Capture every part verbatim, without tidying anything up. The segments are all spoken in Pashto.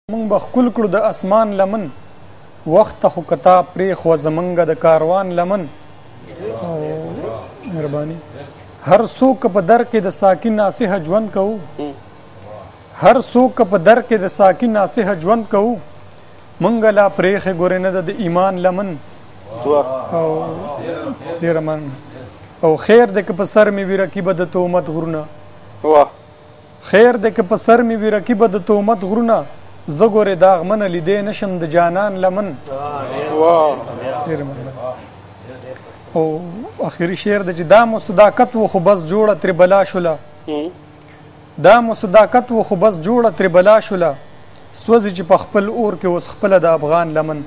مونږ به ښکل کړو د اسمان لمن وخت ته خو کتا پرېښوه زمونږ د کاروان لمن مهرباني هر څوک په در کې د ساکن ناصحه ژوند کوو هر څوک په در کې د ساکن ناصحه ژوند کوو مونږ لا پرېښې ګورې نه د ایمان لمن او ډېره مننه او خیر دی که په سر مې وي رقیبه د تهمت غرونه خیر دی که په سر مې وي رقیبه د تهمت غرونه زه ګورې داغمنه لیدی نشم د جانان لمن او اخري شعر دی چې دا مو صداقت و خو بس جوړه ترې بلا شوله دا مو صداقت و خو بس جوړه ترې بلا شوله سوځي چې په خپل اور کې اوس خپله د افغان لمن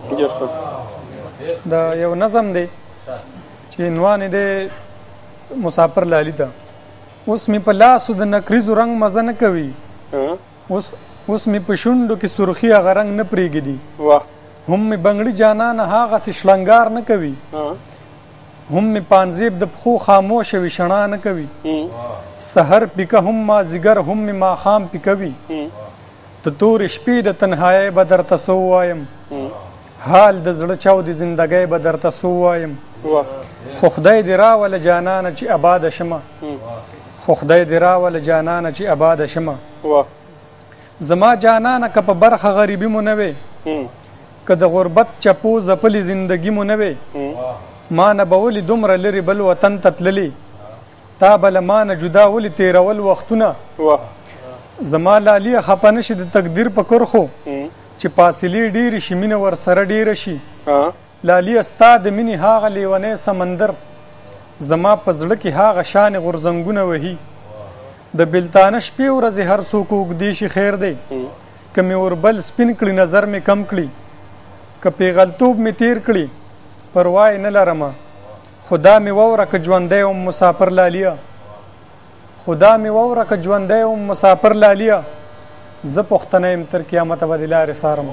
دا یو نظم دی چې عنوان یې دی مسافر لالي ته اوس مې په لاسو د نکریزو رنګ مزه نه کوي اوس اوس مې په شونډو کې سرخي هغه رنګ نه پرېږدي هم مې بنګړي جانانه هغسې شلنګار نه کوي هم مې پانزیب د پښو خاموشه وي شڼا نه کوي سحر پیکه هم مازدیګر هم مې ماښام پیکوي د تورې شپې د تنهایۍ به درته څه ووایم حال د زړه چاودې زندګۍ به درته څه ووایم خو خدای دې راوله جانانه چې آباده شمه خو خدای دې راوله جانانه چې آباده شمه زما جانانه که په برخه غریبي مو نه وې که د غربت چپو ځپلې زندګي مو نه وې ما نه به ولې دومره لرې بل وطن ته تللې تا به له ما نه جدا ولې تېرول وختونه زما لالیه خفه نه شي د تقدیر په کرښو چې فاصلې ډېرې شي مینه ورسره ډېره شي لالیه ستا د مینې هغه لیونی سمندر زما په زړه کې هغه شانې غورځنګونه وهي د بلتانه شپې ورځې هر څوک اوږدې شي خیر دی که مې اوربل سپین کړي نظر مې کم کړي که پیغلتوب مې تیر کړي پروا یې نه لرمه خدا مې واوره که ژوندی وم مسافر لالیه خدا مې واوره که ژوندی وم مسافر لالیه زه پښتنه یم تر قیامته به د لارې څارم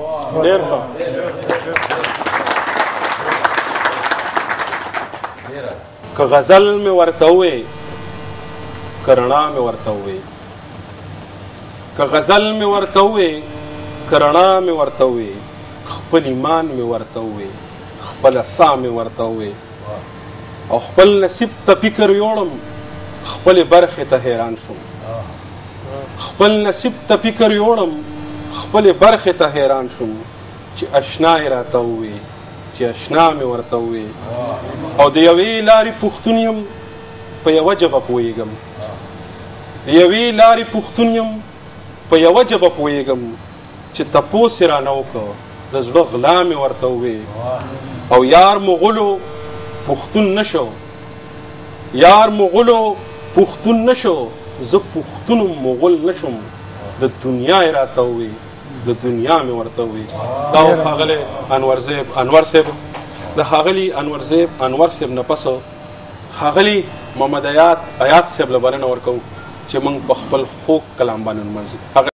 که غزل مې ورته ووې که رڼا مې ورته ووې که غزل مې ورته ووې که رڼا مې ورته ووې خپل ایمان مې ورته ووې خپله ساه مې ورته ووې او خپل نصیب ته فکر یوړم خپلې برخې ته حیران شوم خپل نصیب ته فکر یوړم خپلې برخې ته حیران شوم چې اشنا یې راته ووې چې اشنا مې ورته ووې او د یوې لارې پښتون یم په یوه ژبه پوهېږم د یوې لارې پښتون یم په یوه ژبه پوهېږم چې تپوس یې رانه وکړه د زړه غلا مې ورته ووې او یار مغلو پښتون نه شو یار مغلو پښتون نه شو زه پښتون مغل نه شم د دنیا یې راته ووې د دنیا مې ورته ووې دا و ښاغلی انور صاحب انور صاحب د ښاغلي انور صاحب انور صاحب نه پس ښاغلي محمد ایات ایات صاحب له بلنه ورکوو چې موږ په خپل خوږ کلام باندې نمانځو